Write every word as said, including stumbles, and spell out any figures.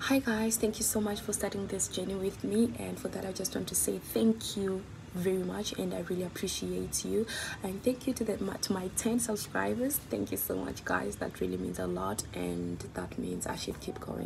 Hi guys, thank you so much for starting this journey with me, and for that I just want to say thank you very much, and I really appreciate you. And thank you to the to my ten subscribers. Thank you so much guys, that really means a lot, and that means I should keep going.